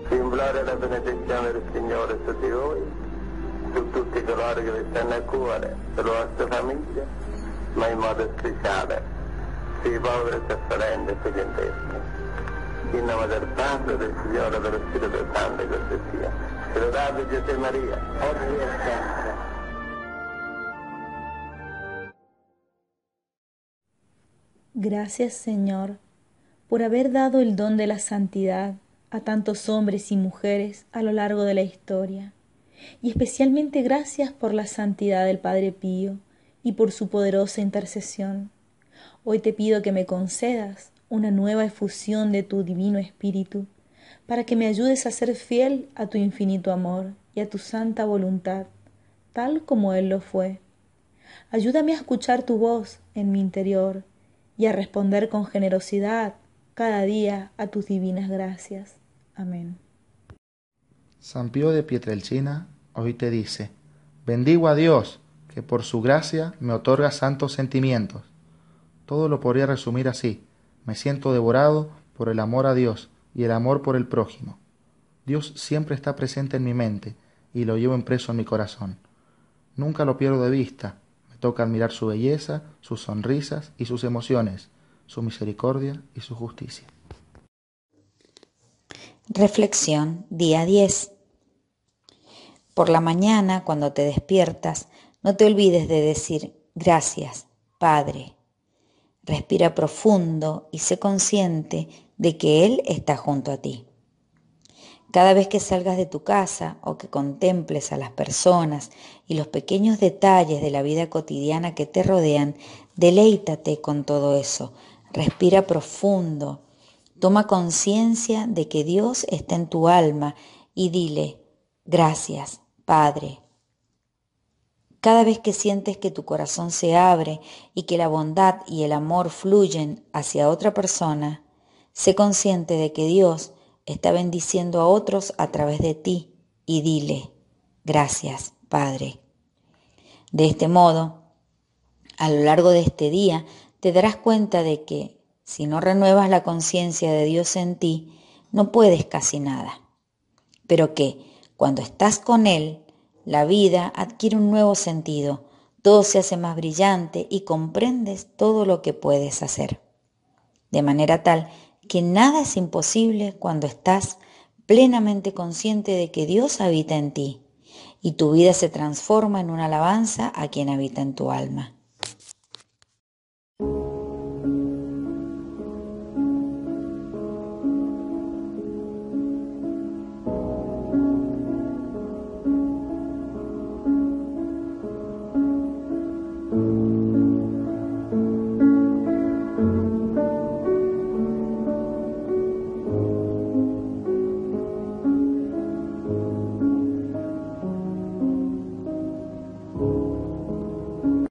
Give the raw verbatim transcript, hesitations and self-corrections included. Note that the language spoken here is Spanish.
Vi imploro la benedizione del Signore su di voi, su tutti coloro che vi stanno a cuore, sulla vostra famiglia, ma in modo speciale sui poveri e sofferenti e sugli enfermi. In nome del Padre, del Signore e dello Spirito Santo, così sia. Lodate Gesù Maria, oggi e sempre. Gracias, Señor, por haber dado el don de la santidad a tantos hombres y mujeres a lo largo de la historia, y especialmente gracias por la santidad del Padre Pío y por su poderosa intercesión. Hoy te pido que me concedas una nueva efusión de tu divino Espíritu, para que me ayudes a ser fiel a tu infinito amor y a tu santa voluntad, tal como Él lo fue. Ayúdame a escuchar tu voz en mi interior y a responder con generosidad cada día a tus divinas gracias. Amén. San Pío de Pietrelcina hoy te dice: bendigo a Dios, que por su gracia me otorga santos sentimientos. Todo lo podría resumir así: me siento devorado por el amor a Dios y el amor por el prójimo. Dios siempre está presente en mi mente y lo llevo impreso en mi corazón. Nunca lo pierdo de vista. Me toca admirar su belleza, sus sonrisas y sus emociones, su misericordia y su justicia. Reflexión día diez. Por la mañana, cuando te despiertas, no te olvides de decir gracias, Padre. Respira profundo y sé consciente de que Él está junto a ti. Cada vez que salgas de tu casa o que contemples a las personas y los pequeños detalles de la vida cotidiana que te rodean, deleítate con todo eso. Respira profundo. Toma conciencia de que Dios está en tu alma y dile: gracias, Padre. Cada vez que sientes que tu corazón se abre y que la bondad y el amor fluyen hacia otra persona, sé consciente de que Dios está bendiciendo a otros a través de ti y dile: gracias, Padre. De este modo, a lo largo de este día, te darás cuenta de que si no renuevas la conciencia de Dios en ti, no puedes casi nada, pero que cuando estás con Él, la vida adquiere un nuevo sentido, todo se hace más brillante y comprendes todo lo que puedes hacer. De manera tal que nada es imposible cuando estás plenamente consciente de que Dios habita en ti y tu vida se transforma en una alabanza a quien habita en tu alma.